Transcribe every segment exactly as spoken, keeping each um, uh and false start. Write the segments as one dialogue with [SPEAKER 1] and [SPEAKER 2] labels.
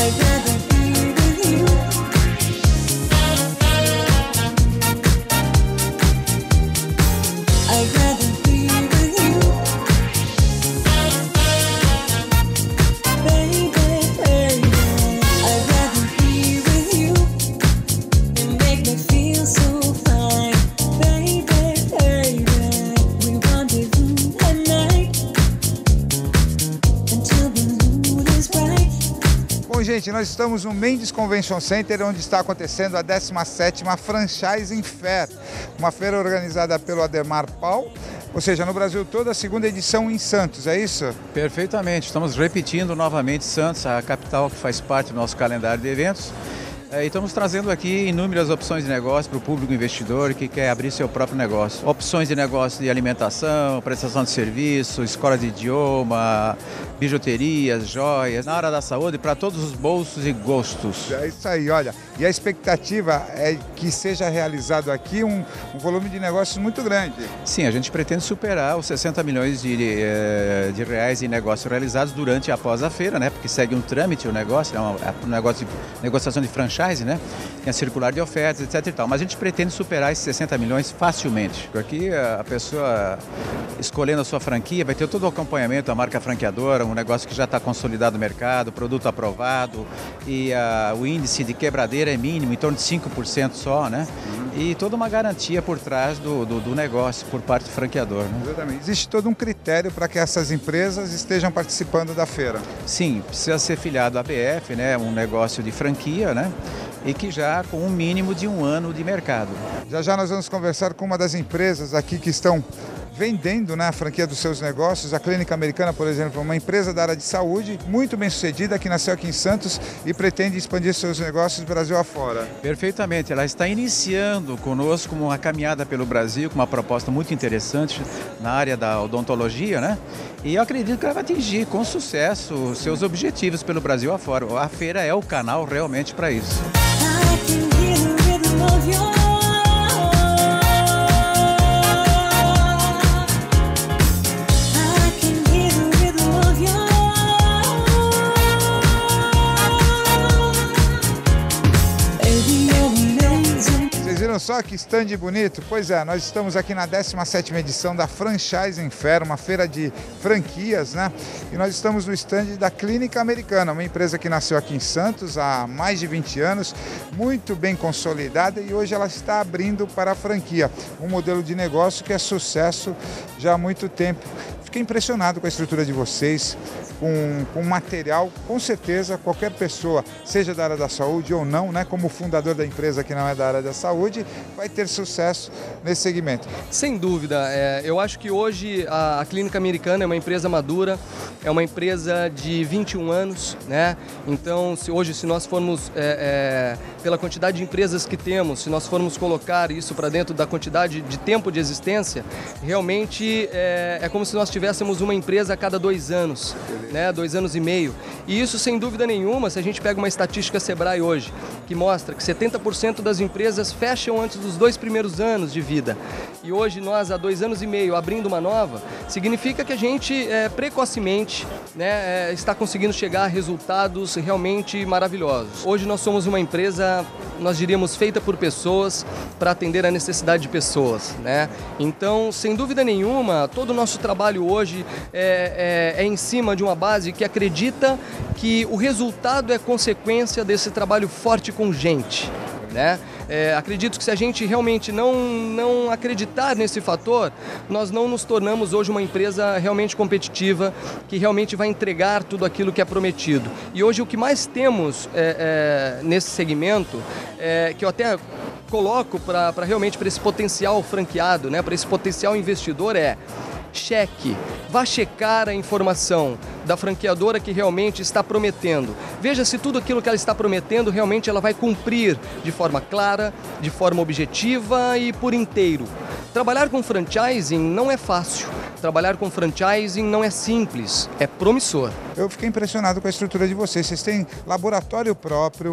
[SPEAKER 1] Gente, nós estamos no Mendes Convention Center, onde está acontecendo a décima sétima Franchising Fair, uma feira organizada pelo Ademar Paul, ou seja, no Brasil todo, a segunda edição em Santos, é isso?
[SPEAKER 2] Perfeitamente, estamos repetindo novamente Santos, a capital que faz parte do nosso calendário de eventos. E estamos trazendo aqui inúmeras opções de negócio para o público investidor que quer abrir seu próprio negócio. Opções de negócio de alimentação, prestação de serviço, escola de idioma, bijuterias, joias, na área da saúde, para todos os bolsos e gostos.
[SPEAKER 1] É isso aí, olha. E a expectativa é que seja realizado aqui um, um volume de negócios muito grande.
[SPEAKER 2] Sim, a gente pretende superar os sessenta milhões de, de reais em negócios realizados durante e após a feira, né? Porque segue um trâmite o negócio, é um, é um negócio de negociação de franchise. Né? Tem a circular de ofertas, etc e tal. Mas a gente pretende superar esses sessenta milhões facilmente. Aqui a pessoa escolhendo a sua franquia vai ter todo o acompanhamento da marca franqueadora, um negócio que já está consolidado no mercado, produto aprovado e a, o índice de quebradeira é mínimo, em torno de cinco por cento só, né? E toda uma garantia por trás do, do, do negócio por parte do franqueador. Né?
[SPEAKER 1] Exatamente. Existe todo um critério para que essas empresas estejam participando da feira.
[SPEAKER 2] Sim, precisa ser filiado à B F, né? Um negócio de franquia, né? E que já com um mínimo de um ano de mercado.
[SPEAKER 1] Já já nós vamos conversar com uma das empresas aqui que estão vendendo, né, a franquia dos seus negócios. A Clínica Americana, por exemplo, é uma empresa da área de saúde, muito bem sucedida, que nasceu aqui em Santos e pretende expandir seus negócios Brasil afora.
[SPEAKER 2] Perfeitamente, ela está iniciando conosco uma caminhada pelo Brasil com uma proposta muito interessante na área da odontologia, né? E eu acredito que ela vai atingir com sucesso os seus objetivos pelo Brasil afora. A feira é o canal realmente para isso.
[SPEAKER 1] Viram só que stand bonito? Pois é, nós estamos aqui na décima sétima edição da Franchising Fair, uma feira de franquias, né? E nós estamos no stand da Clínica Americana, uma empresa que nasceu aqui em Santos há mais de vinte anos, muito bem consolidada, e hoje ela está abrindo para a franquia, um modelo de negócio que é sucesso já há muito tempo. Fiquei impressionado com a estrutura de vocês, com, com material, com certeza qualquer pessoa, seja da área da saúde ou não, né, como fundador da empresa que não é da área da saúde, vai ter sucesso nesse segmento.
[SPEAKER 3] Sem dúvida, é, eu acho que hoje a, a Clínica Americana é uma empresa madura, é uma empresa de vinte e um anos, né? Então se, hoje se nós formos, é, é, pela quantidade de empresas que temos, se nós formos colocar isso para dentro da quantidade de tempo de existência, realmente é, é como se nós tivéssemos uma empresa a cada dois anos. Né, dois anos e meio. E isso, sem dúvida nenhuma, se a gente pega uma estatística Sebrae hoje, que mostra que setenta por cento das empresas fecham antes dos dois primeiros anos de vida. E hoje nós, há dois anos e meio, abrindo uma nova, significa que a gente, é, precocemente, né, é, está conseguindo chegar a resultados realmente maravilhosos. Hoje nós somos uma empresa, nós diríamos, feita por pessoas para atender a necessidade de pessoas, né? Então, sem dúvida nenhuma, todo o nosso trabalho hoje é, é, é em cima de uma base que acredita que o resultado é consequência desse trabalho forte com gente, né? É, acredito que se a gente realmente não, não acreditar nesse fator, nós não nos tornamos hoje uma empresa realmente competitiva, que realmente vai entregar tudo aquilo que é prometido. E hoje o que mais temos é, é, nesse segmento, é, que eu até coloco para realmente para esse potencial franqueado, né, para esse potencial investidor, é: cheque, vá checar a informação da franqueadora que realmente está prometendo. Veja se tudo aquilo que ela está prometendo realmente ela vai cumprir de forma clara, de forma objetiva e por inteiro. Trabalhar com franchising não é fácil. Trabalhar com franchising não é simples, é promissor.
[SPEAKER 1] Eu fiquei impressionado com a estrutura de vocês. Vocês têm laboratório próprio,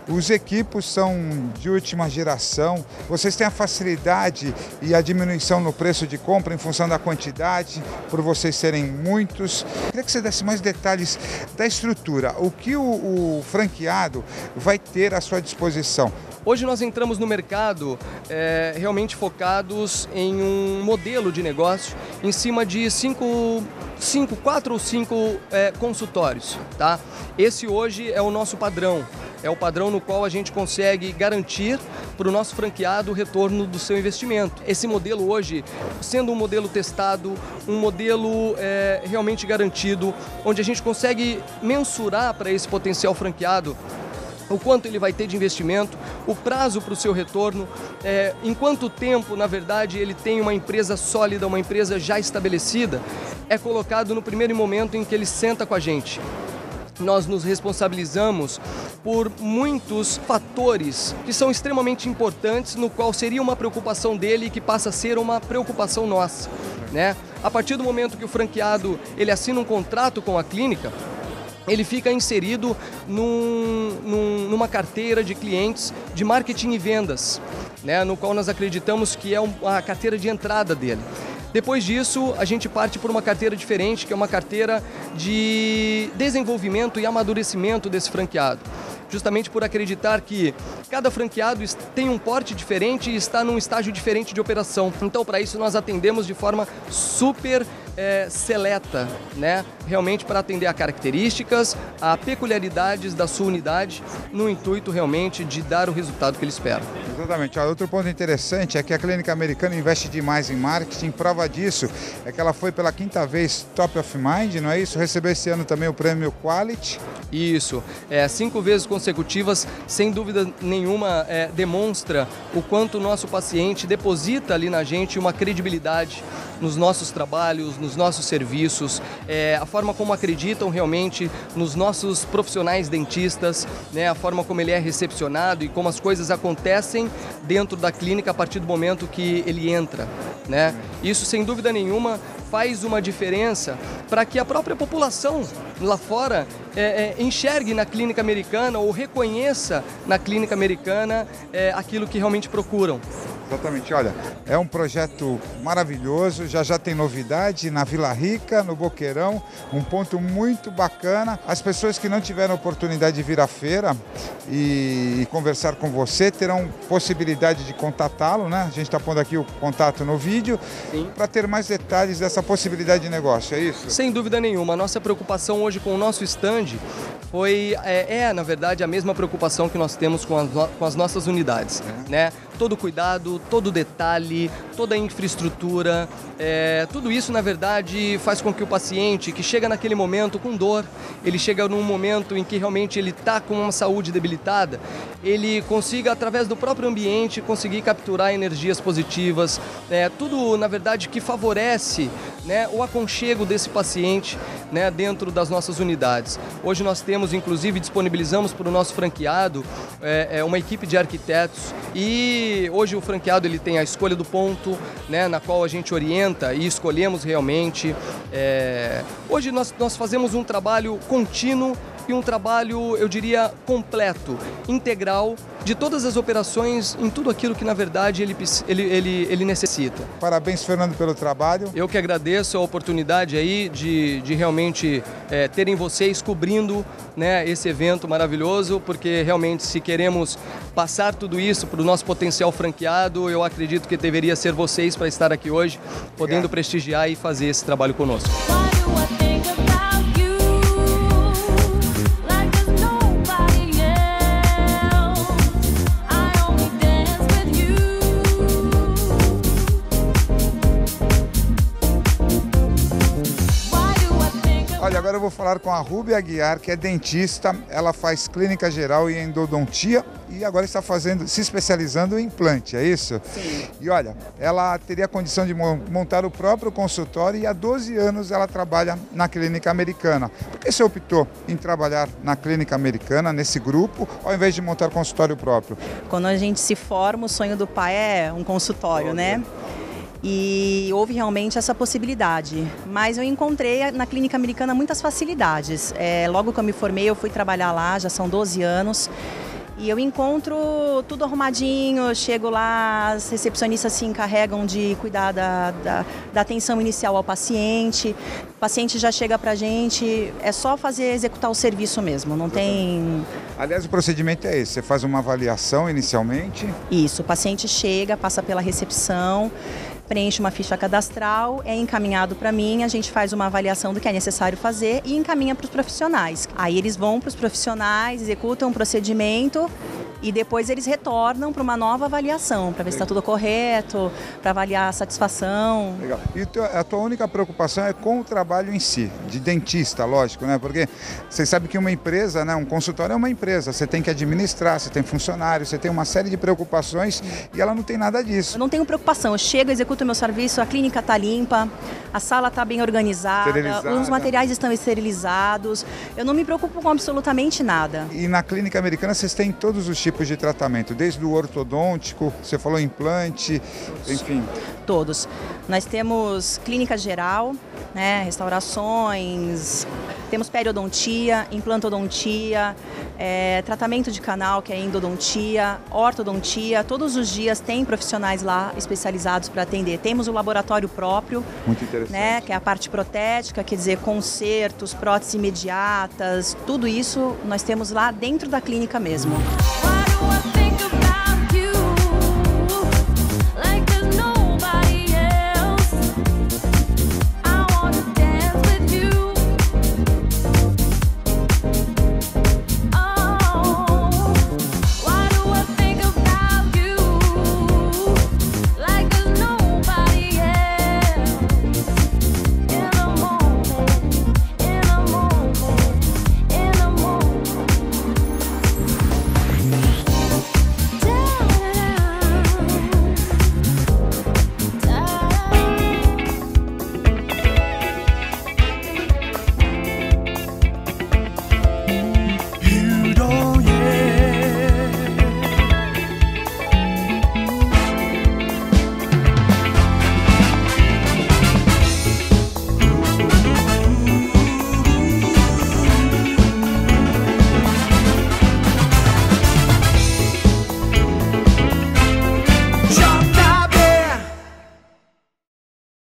[SPEAKER 1] Os equipos são de última geração, vocês têm a facilidade e a diminuição no preço de compra em função da quantidade, por vocês serem muitos. Eu queria que você desse mais detalhes da estrutura, o que o, o franqueado vai ter à sua disposição.
[SPEAKER 3] Hoje nós entramos no mercado é, realmente focados em um modelo de negócio em cima de cinco, cinco quatro ou cinco é, consultórios. Tá? Esse hoje é o nosso padrão, é o padrão no qual a gente consegue garantir para o nosso franqueado o retorno do seu investimento. Esse modelo hoje, sendo um modelo testado, um modelo é, realmente garantido, onde a gente consegue mensurar para esse potencial franqueado o quanto ele vai ter de investimento, o prazo para o seu retorno, é, em quanto tempo, na verdade, ele tem uma empresa sólida, uma empresa já estabelecida, é colocado no primeiro momento em que ele senta com a gente. Nós nos responsabilizamos por muitos fatores que são extremamente importantes, no qual seria uma preocupação dele e que passa a ser uma preocupação nossa, né? A partir do momento que o franqueado ele assina um contrato com a clínica, ele fica inserido num, num, numa carteira de clientes de marketing e vendas, né, no qual nós acreditamos que é a carteira de entrada dele. Depois disso, a gente parte por uma carteira diferente, que é uma carteira de desenvolvimento e amadurecimento desse franqueado. Justamente por acreditar que cada franqueado tem um porte diferente e está num estágio diferente de operação. Então, para isso, nós atendemos de forma super é, seleta, né? Realmente para atender a características, a peculiaridades da sua unidade, no intuito realmente de dar o resultado que ele espera.
[SPEAKER 1] Exatamente. Outro ponto interessante é que a Clínica Americana investe demais em marketing. Prova disso é que ela foi pela quinta vez Top of Mind, não é isso? Recebeu esse ano também o prêmio Quality.
[SPEAKER 3] Isso. É, cinco vezes consecutivas, sem dúvida nenhuma, é, demonstra o quanto o nosso paciente deposita ali na gente uma credibilidade nos nossos trabalhos, nos nossos serviços, é, a forma como acreditam realmente nos nossos profissionais dentistas, né, a forma como ele é recepcionado e como as coisas acontecem dentro da clínica a partir do momento que ele entra, né? Isso, sem dúvida nenhuma, faz uma diferença para que a própria população lá fora é, é, enxergue na clínica americana ou reconheça na clínica americana é, aquilo que realmente procuram.
[SPEAKER 1] Exatamente, olha, é um projeto maravilhoso, já já tem novidade na Vila Rica, no Boqueirão, um ponto muito bacana. As pessoas que não tiveram oportunidade de vir à feira e, e conversar com você terão possibilidade de contatá-lo, né? A gente está pondo aqui o contato no vídeo para ter mais detalhes dessa possibilidade de negócio, é isso?
[SPEAKER 3] Sem dúvida nenhuma, a nossa preocupação hoje com o nosso stand foi, é, é na verdade a mesma preocupação que nós temos com as, no, com as nossas unidades, é. né? Todo cuidado, todo detalhe, toda a infraestrutura, é, tudo isso na verdade faz com que o paciente que chega naquele momento com dor, ele chega num momento em que realmente ele está com uma saúde debilitada, ele consiga através do próprio ambiente conseguir capturar energias positivas, é, tudo na verdade que favorece, né, o aconchego desse paciente, né, dentro das nossas unidades. Hoje nós temos, inclusive, disponibilizamos para o nosso franqueado é, é uma equipe de arquitetos e hoje o franqueado ele tem a escolha do ponto, né, na qual a gente orienta e escolhemos realmente. É... Hoje nós, nós fazemos um trabalho contínuo e um trabalho, eu diria, completo, integral, de todas as operações, em tudo aquilo que, na verdade, ele, ele, ele, ele necessita.
[SPEAKER 1] Parabéns, Fernando, pelo trabalho.
[SPEAKER 3] Eu que agradeço a oportunidade aí de, de realmente é, terem vocês cobrindo, né, esse evento maravilhoso, porque realmente, se queremos passar tudo isso para o nosso potencial franqueado, eu acredito que deveria ser vocês para estar aqui hoje, podendo Obrigado. prestigiar e fazer esse trabalho conosco.
[SPEAKER 1] Olha, agora eu vou falar com a Rúbia Aguiar, que é dentista, ela faz clínica geral e endodontia e agora está fazendo, se especializando em implante, é isso?
[SPEAKER 4] Sim.
[SPEAKER 1] E olha, ela teria a condição de montar o próprio consultório e há doze anos ela trabalha na Clínica Americana. Por que você optou em trabalhar na Clínica Americana, nesse grupo, ao invés de montar consultório próprio?
[SPEAKER 4] Quando a gente se forma, o sonho do pai é um consultório, né? E houve realmente essa possibilidade, mas eu encontrei na Clínica Americana muitas facilidades. É, logo que eu me formei, eu fui trabalhar lá, já são doze anos, E eu encontro tudo arrumadinho, chego lá, as recepcionistas se encarregam de cuidar da, da, da atenção inicial ao paciente. O paciente já chega pra gente, é só fazer, executar o serviço mesmo, não tem...
[SPEAKER 1] Aliás, o procedimento é esse, você faz uma avaliação inicialmente?
[SPEAKER 4] Isso, o paciente chega, passa pela recepção, preenche uma ficha cadastral, é encaminhado para mim, a gente faz uma avaliação do que é necessário fazer e encaminha para os profissionais. Aí eles vão para os profissionais, executam o procedimento e depois eles retornam para uma nova avaliação, para ver se está tudo correto, para avaliar a satisfação.
[SPEAKER 1] Legal. E a tua única preocupação é com o trabalho em si, de dentista, lógico, né? Porque você sabe que uma empresa, né? Um consultório é uma empresa, você tem que administrar, você tem funcionários, você tem uma série de preocupações e ela não tem nada disso.
[SPEAKER 4] Eu não tenho preocupação, eu chego, executo o meu serviço, a clínica está limpa, a sala está bem organizada, os materiais estão esterilizados, eu não me preocupo com absolutamente nada.
[SPEAKER 1] E na clínica americana vocês têm todos os tipos de tratamento, desde o ortodôntico, você falou implante, enfim.
[SPEAKER 4] Todos. Nós temos clínica geral, né, restaurações, temos periodontia, implantodontia, é, tratamento de canal, que é endodontia, ortodontia. Todos os dias tem profissionais lá especializados para atender. Temos o laboratório próprio,
[SPEAKER 1] muito interessante,
[SPEAKER 4] né, que é a parte protética, quer dizer, consertos, próteses imediatas, tudo isso nós temos lá dentro da clínica mesmo.